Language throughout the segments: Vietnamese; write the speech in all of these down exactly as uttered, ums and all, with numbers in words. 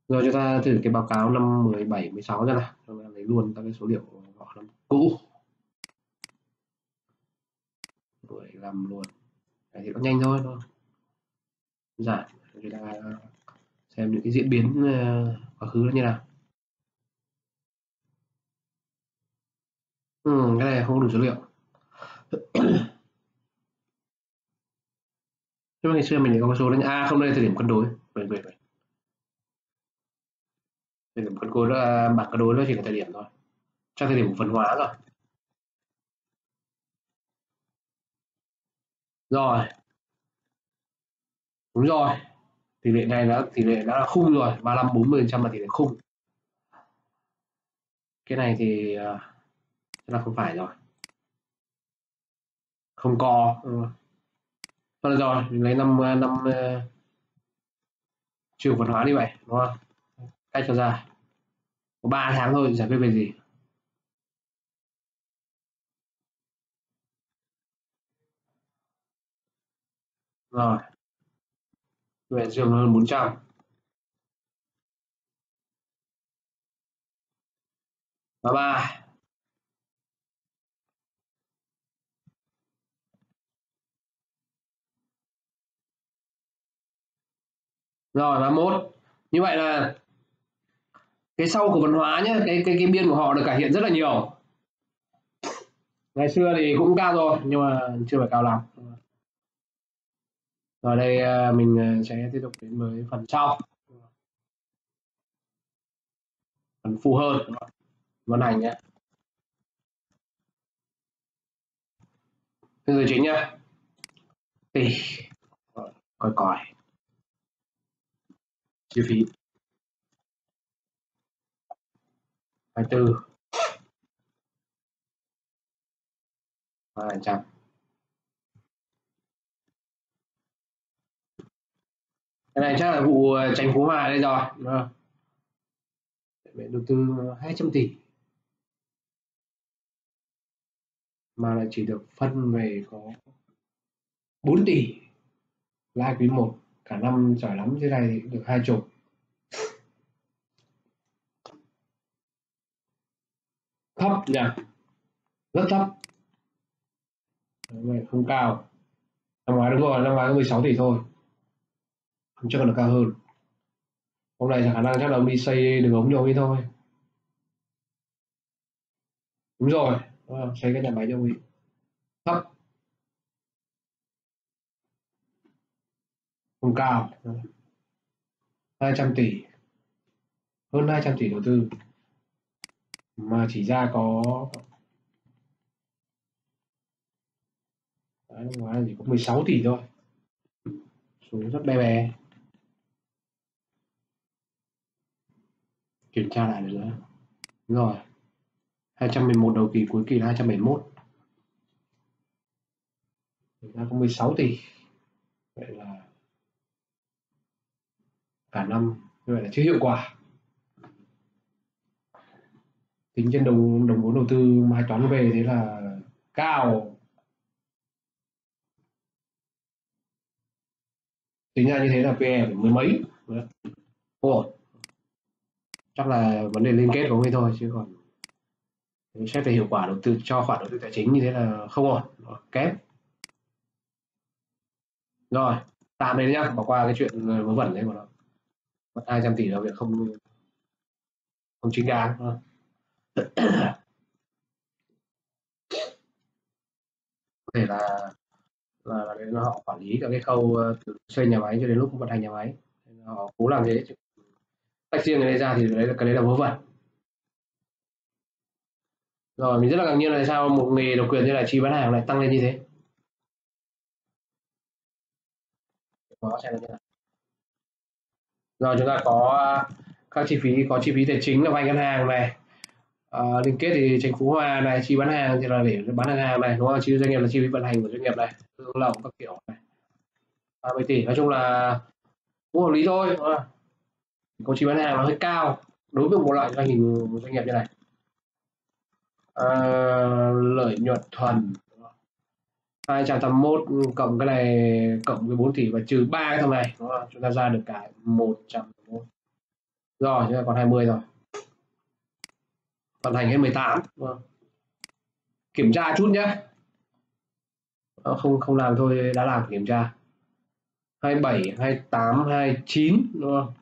Rồi chúng ta thử cái báo cáo năm mười bảy, mười sáu ra nào. Chúng ta lấy luôn các cái số liệu của họ năm cũ. mười lăm luôn. Đấy thì nó nhanh thôi, đúng không? Giản. Chúng ta xem những cái diễn biến ờ, quá khứ nó như nào. Ừ, cái này không đủ số liệu. Nhưng mà ngày xưa mình có con số đấy. À không, đây là thời điểm cân đối. Vậy vậy vậy. Thời điểm cân đối là bảng cân đối nó chỉ là thời điểm thôi. Trong thời điểm cổ phần hóa rồi. Rồi, đúng rồi. Tỷ lệ này đã tỷ lệ đã là khung rồi, ba mươi lăm bốn mươi phần trăm là tỷ lệ khung. Cái này thì uh, là không phải rồi. Không có. Ừ. Thôi được rồi, mình lấy năm năm uh, trừ cổ phần hóa đi vậy, đúng không? Cách cho ra. Có ba tháng thôi giải quyết về gì? Rồi, về dương hơn bốn trăm. Và ba. Rồi ba mốt. Như vậy là cái sau cổ phần hóa nhé, cái cái cái biên của họ được cải thiện rất là nhiều. Ngày xưa thì cũng cao rồi nhưng mà chưa phải cao lắm. Rồi đây à, mình à, sẽ tiếp tục đến với phần sau, phần phụ hơn, vận hành nhé. Thế giờ chính nhá. Tỷ. Rồi, coi coi. Chi phí hai mươi tư, ba phần trăm. Cái này chắc là vụ à, tránh Phú Hòa đây rồi, đúng không? Để đầu tư hai trăm tỷ mà lại chỉ được phân về có bốn tỷ lãi quý một, cả năm giỏi lắm thế này thì được hai chục. Thấp nhỉ, rất thấp. Đấy, không cao. Năm ngoái đúng rồi, năm ngoái có mười sáu tỷ thôi, không chắc là được cao hơn. Hôm nay khả năng chắc là ông đi xây đường ống cho ông ấy thôi. Đúng rồi, đúng rồi, xây cái nhà máy cho ông ấy. Thấp, không cao. hai trăm tỷ, hơn hai trăm tỷ đầu tư mà chỉ ra có, đấy, năm ngoái chỉ có mười sáu tỷ thôi, xuống rất bé bé. Kiểm tra lại được nữa. Đúng rồi, hai trăm mười một đầu kỳ, cuối kỳ là hai trăm bảy mươi mốt, ra có mười sáu tỷ. Vậy là cả năm như vậy là chưa hiệu quả. Tính trên đồng đồng vốn đầu tư mà hai toán về thế là cao. Tính ra như thế là pê e phải mười mấy. Ồ, chắc là vấn đề liên kết của ông ấy thôi, chứ còn xét về hiệu quả đầu tư cho khoản đầu tư tài chính như thế là không ổn, kém. Rồi, tạm đấy nhá, bỏ qua cái chuyện vớ vẩn đấy của nó. Mất hai trăm tỷ là việc không không chính đáng. Có thể là là, là, là họ quản lý cả cái khâu ờ, từ xây nhà máy cho đến lúc vận hành nhà máy, họ cố làm thế chứ tách riêng cái đấy ra thì cái đấy là cái đấy là vớ vẩn. Rồi mình rất là ngạc nhiên là tại sao một nghề độc quyền như là chi bán hàng lại tăng lên như thế. Đó, xem như nào. Rồi chúng ta có các chi phí, có chi phí tài chính là vay ngân hàng này, uh, liên kết thì tránh Phú Hòa này, chi bán hàng thì là để bán hàng này, đúng không? Chi doanh nghiệp là chi phí vận hành của doanh nghiệp này, hương lậu các kiểu này, ba mươi tỷ, nói chung là cũng hợp lý thôi, đúng không? Có chi bán hàng nó hơi cao đối với một loại doanh nghiệp doanh nghiệp như này. À, lợi nhuận thuần hai trăm tám mươi mốt cộng cái này cộng với bốn tỷ và trừ ba cái thằng này, đúng không? Chúng ta ra được cái một trăm mốt. Rồi chúng ta còn hai mươi rồi, vận hành hết mười tám. Vâng. Kiểm tra chút nhé, không không làm thôi đã làm, kiểm tra hai mươi bảy, hai mươi tám, hai mươi chín đúng không?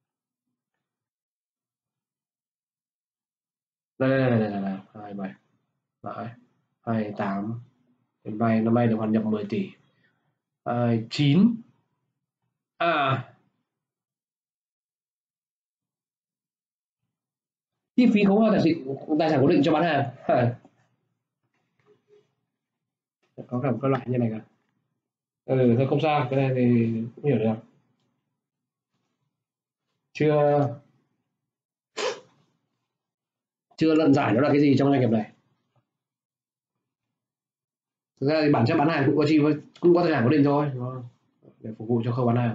Đây đây đây đây, đây, đây. hai mươi bảy, đấy, hai mươi tám, đến vay năm nay được hoàn nhập mười tỷ, hai mươi chín. À, chi phí khấu hao tài sản tài sản cố định cho bán hàng. À, có cả một cái loại như này cả. Ừ, thôi không sao, cái này thì cũng hiểu được. Chưa chưa luận giải nó là cái gì trong doanh nghiệp này. Thực ra thì bản chất bán hàng cũng có chi cũng có tài sản cố định thôi, đúng không? Để phục vụ cho khâu bán hàng.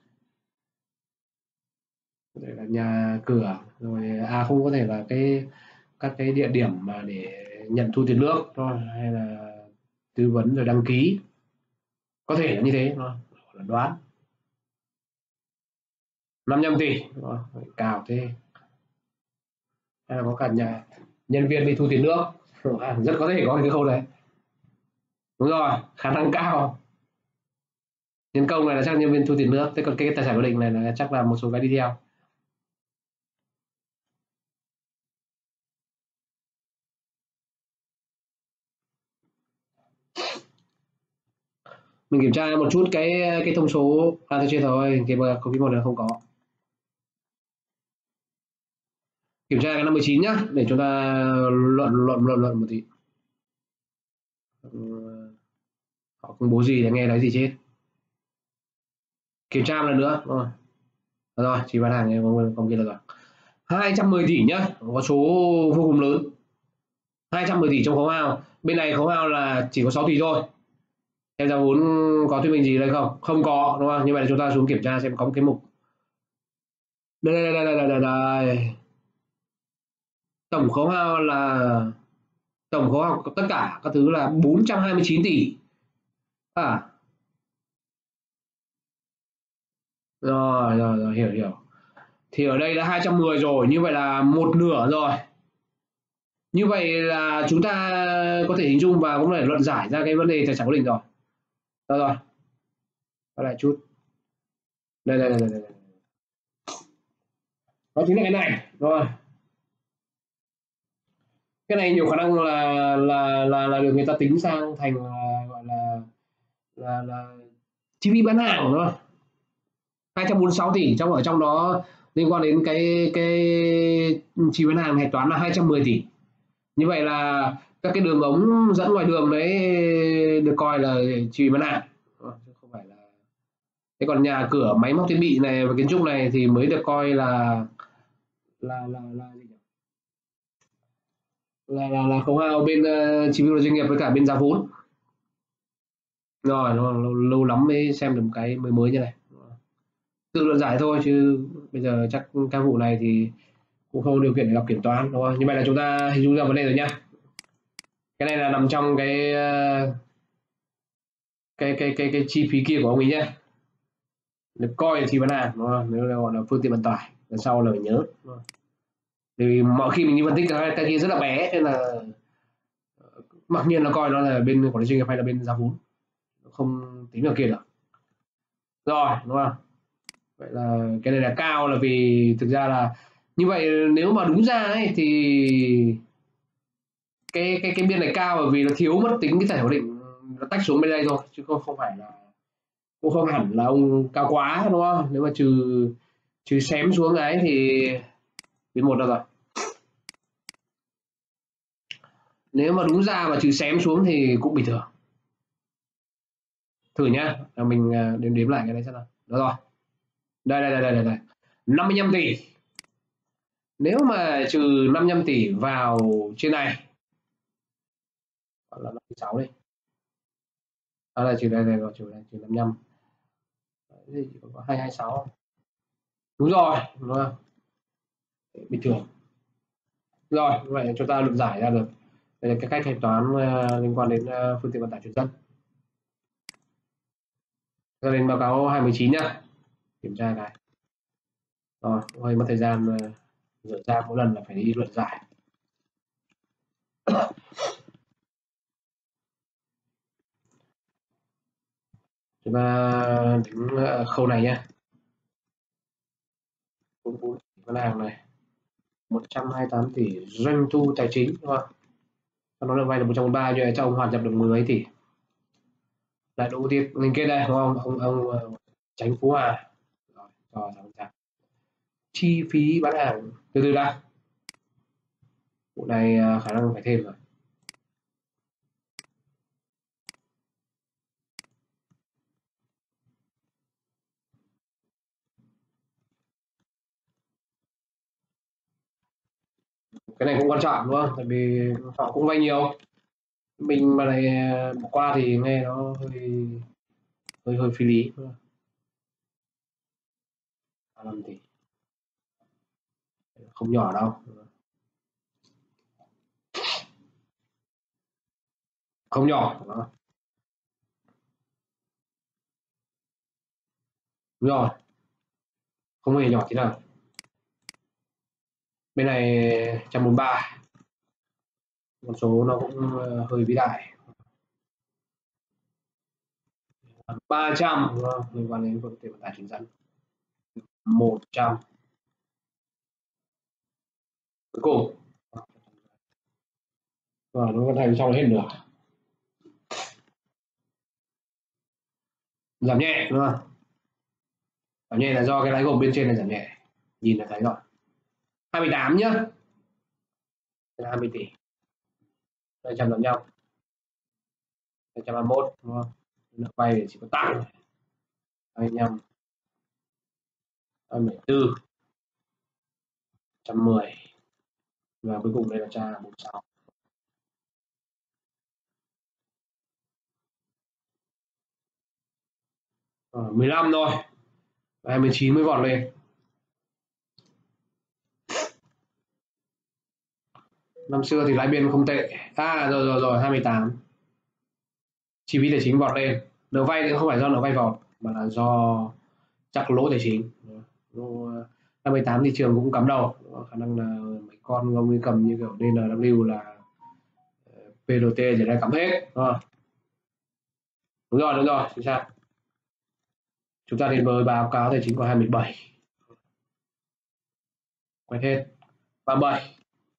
Có thể là nhà cửa rồi, à không, có thể là cái các cái địa điểm mà để nhận thu tiền nước thôi, hay là tư vấn rồi đăng ký, có thể là như thế thôi, là đoán. năm mươi lăm tỷ đúng không? Cao thế, hay là có cả nhà nhân viên đi thu tiền nước. À, rất có thể có cái khâu đấy. Đúng rồi, khả năng cao. Nhân công này là chắc nhân viên thu tiền nước, thế còn cái tài sản cố định này là chắc là một số cái đi theo. Mình kiểm tra một chút cái cái thông số, à tôi chưa thôi, cái có cái một là không có. Kiểm tra cái năm mươi chín nhá, để chúng ta luận luận luận luận một tí. Ừ, họ công bố gì để nghe nói gì chết. Kiểm tra một lần nữa. Rồi, rồi chỉ bán hàng không, không kia là rồi. hai trăm mười tỷ nhá, có số vô cùng lớn. hai trăm mười tỷ trong khấu hao, bên này khấu hao là chỉ có sáu tỷ thôi. Em ra vốn có thuyết minh gì đây không? Không có đúng không? Như vậy là chúng ta xuống kiểm tra xem có một cái mục. Đây đây đây đây đây đây, đây. Tổng khấu hao là tổng khấu hao tất cả các thứ là bốn trăm hai mươi chín tỷ. À, rồi rồi rồi, hiểu hiểu. Thì ở đây là hai trăm mười rồi, như vậy là một nửa rồi. Như vậy là chúng ta có thể hình dung và cũng phải luận giải ra cái vấn đề tài sản cố định rồi. Rồi rồi. Quay lại chút. Đây đây đây đây. đây. Đó chính là cái này. Rồi. Cái này nhiều khả năng là là là là được người ta tính sang thành là, gọi là là là chi phí bán hàng đúng không? hai trăm bốn mươi sáu tỷ, trong ở trong đó liên quan đến cái cái chi bán hàng hạch toán là hai trăm mười tỷ. Như vậy là các cái đường ống dẫn ngoài đường đấy được coi là chi bán hàng, không phải là. Thế còn nhà cửa máy móc thiết bị này và kiến trúc này thì mới được coi là là là là gì nhỉ? là là, là khấu hao bên uh, chi phí của doanh nghiệp với cả bên giá vốn. Rồi nó lâu, lâu lắm mới xem được một cái mới mới như này, tự luận giải thôi chứ bây giờ chắc các vụ này thì cũng không có điều kiện để gặp kiểm toán đúng không? Như vậy là chúng ta hình dung ra vấn đề rồi nhá. Cái này là nằm trong cái uh, cái cái cái cái chi phí kia của ông ấy nhá, được coi là chi bán hàng đúng không? Nếu là gọi là phương tiện vận tải, lần sau là phải nhớ đúng không? Thì mọi khi mình đi phân tích cái, cái kia rất là bé nên là mặc nhiên là coi nó là bên quản lý doanh nghiệp hay là bên giá vốn, không tính ở kia được. Rồi đúng không? Vậy là cái này là cao là vì thực ra là như vậy, nếu mà đúng ra ấy thì cái cái cái biên này cao bởi vì nó thiếu mất tính cái tài cố định, nó tách xuống bên đây thôi chứ không không phải là, cũng không hẳn là ông cao quá đúng không? Nếu mà trừ trừ xém xuống ấy thì biến một đâu rồi. Nếu mà đúng ra mà trừ xém xuống thì cũng bình thường. Thử nhá, mình đếm đếm lại cái đấy xem nào. Đó rồi. Đây đây đây đây đây. năm mươi lăm tỷ. Nếu mà trừ năm mươi lăm tỷ vào trên này gọi là năm mươi sáu đi. Đó là trừ đây này rồi, trừ đây trừ năm mươi lăm. Đấy, chỉ có hai trăm hai mươi sáu. Đúng rồi, đúng không? Bình thường. Rồi, vậy chúng ta luận giải ra được. Đây là cái cách thanh toán uh, liên quan đến uh, phương tiện vận tải chuyển dân. Ra đến báo cáo hai mươi chín nhá. Kiểm tra cái. Rồi hơi mất thời gian rửa ra, mỗi lần là phải đi luận giải. Chúng ta đến khâu này nhé. Ngân hàng này một trăm hai mươi tám tỷ doanh thu tài chính, đúng không? Nó được vay được một trăm bốn mươi ba, nhưng trong hoạt nhập được mười mấy tỷ. Lại đủ tiền liên kết đây, đúng không? Ông ông Tránh Phú Hà. Rồi, cho sáu phần trăm. Chi phí bán hàng từ từ đã. Vụ này khả năng phải thêm rồi. Cái này cũng quan trọng, đúng không? Tại vì họ cũng vay nhiều. Mình mà lại bỏ qua thì nghe nó hơi hơi hơi phi lý. năm tỷ không nhỏ đâu, không nhỏ. Đó. Đúng rồi, không hề nhỏ tí nào. Bên này một trăm bốn mươi ba, con số nó cũng hơi vĩ đại. ba trăm liên quan đến phương tiện vận tải chính dẫn. một trăm cuối cùng. Và nó vận hành xong hết được. Giảm nhẹ, đúng không? Giảm nhẹ là do cái lái gồm bên trên này giảm nhẹ, nhìn là thấy rồi. hai mươi tám nhá, hai mươi tỷ, hai trăm giống nhau, hai trăm hai mươi mốt, đúng không? Nợ vay thì chỉ có tăng, hai mươi lăm, hai mươi tư, một trăm mười, và cuối cùng đây là tra bốn mươi sáu. Ờ, mười lăm thôi, hai mươi chín mới vọt lên. Năm xưa thì lãi biên không tệ. À rồi rồi rồi, hai mươi tám. Chi phí tài chính vọt lên. Nợ vay thì không phải do nợ vay vọt, mà là do chắc lỗ tài chính. Năm mươi tám thị trường cũng cắm đầu, khả năng là mấy con ông ấy cầm như kiểu đê en vê là pê rờ tê giờ đây cắm hết, đúng không? Đúng rồi, đúng rồi, chính xác. Chúng ta đến với báo cáo tài chính của hai mươi bảy. Quét hết. ba mươi bảy,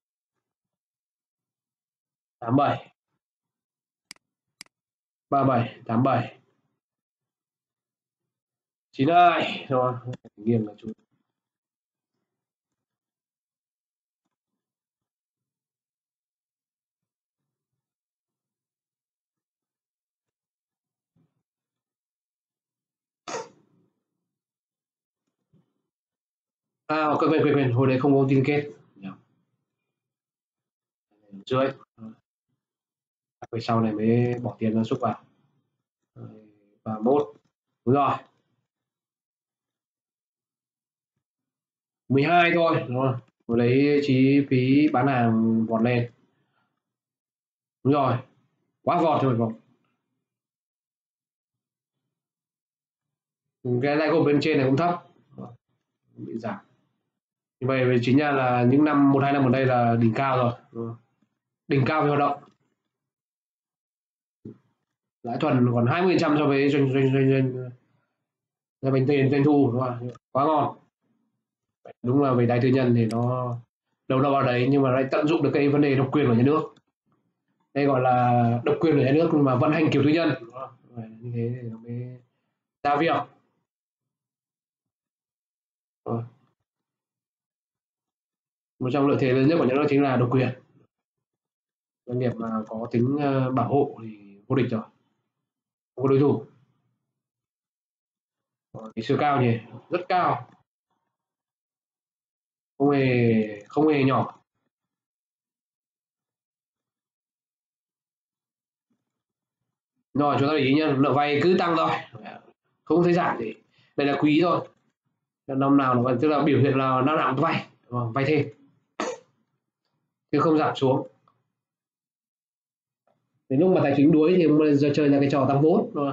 tám mươi bảy, ba mươi bảy, tám mươi bảy, chín mươi hai, rồi nghiêng một chút. À, quên quên quên quên, hồi đấy không có tin kết. Dưới. Về sau này mới bỏ tiền ra xúc vào. Và mốt. Đúng rồi. mười hai thôi, đúng không? Hồi lấy chi phí bán hàng vọt lên. Đúng rồi. Quá vọt rồi vọt. Cái lãi gộp bên trên này cũng thấp. Bị giảm. Như vậy chính là, là những năm một hai năm ở đây là đỉnh cao rồi. Đỉnh cao về hoạt động. Lãi thuần còn hai mươi phần trăm so với doanh doanh doanh doanh doanh bánh tiền doanh thu, đúng không? Quá ngon. Đúng là về đáy tư nhân thì nó đâu đâu vào đấy, nhưng mà lại tận dụng được cái vấn đề độc quyền của nhà nước. Đây gọi là độc quyền của nhà nước mà vận hành kiểu tư nhân, như thế thì nó mới ra việc. Một trong lợi thế lớn nhất của nhà nước chính là độc quyền. Doanh nghiệp mà có tính bảo hộ thì vô địch rồi, không có đối thủ. Thì siêu cao nhỉ, rất cao, không hề không hề nhỏ. Rồi chúng ta để ý nhá, nợ vay cứ tăng thôi, không thấy giảm gì. Đây là quý thôi, năm nào nó tức là biểu hiện là năm nào cũng vay, vay thêm chứ không giảm xuống. Đến lúc mà tài chính đuối thì giờ chơi ra cái trò tăng vốn rồi.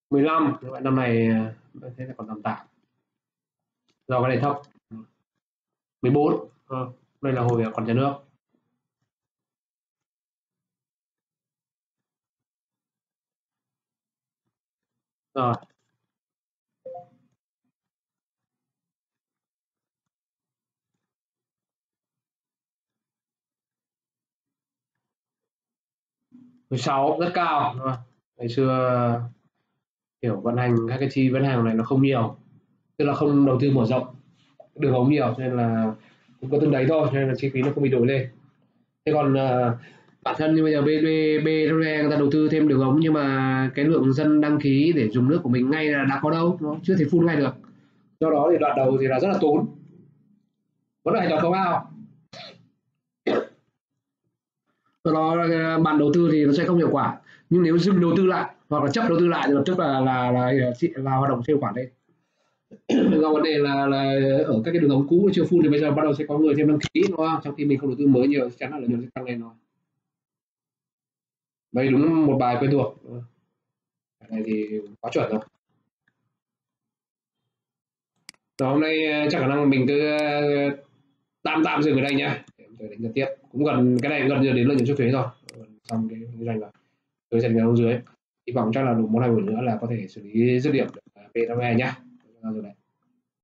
mười lăm, như vậy năm này thế là còn tầm tạm do cái này thấp. mười bốn, ờ, đây là hồi còn nhà nước. Rồi mười sáu rất cao, đúng không? Ngày xưa kiểu vận hành các cái chi vận hành này nó không nhiều, tức là không đầu tư mở rộng đường ống nhiều, cho nên là cũng có từng đấy thôi, cho nên là chi phí nó không bị đổi lên. Thế còn uh, bản thân như bây giờ bê đê bê đê rờ người ta đầu tư thêm đường ống, nhưng mà cái lượng dân đăng ký để dùng nước của mình ngay là đã có đâu, nó chưa thể full ngay được, do đó thì đoạn đầu thì là rất là tốn, vẫn là hành động không ao, do đó uh, bạn đầu tư thì nó sẽ không hiệu quả. Nhưng nếu dừng đầu tư lại hoặc là chấp đầu tư lại thì lập tức là là là là, là hoạt động hiệu quả lên. Do vấn đề là là ở các cái đường ống cũ chưa full thì bây giờ bắt đầu sẽ có người thêm đăng ký, đúng không? Trong khi mình không đầu tư mới nhiều, chắc chắn là lợi nhuận sẽ tăng lên thôi. Đây đúng một bài quen thuộc. Cái này thì quá chuẩn rồi. Rồi hôm nay ờ, chắc khả năng mình cứ ờ, tạm tạm dừng ở đây nhá. Để tôi đánh tiếp. Cũng gần cái này gần giờ đến lợi nhuận trước thuế rồi. Xong cái kinh doanh rồi. Tôi sẽ ở dưới. Hy vọng chắc là đủ một hai buổi nữa là có thể xử lý dứt điểm được bê tê rờ nhá. Rồi đấy.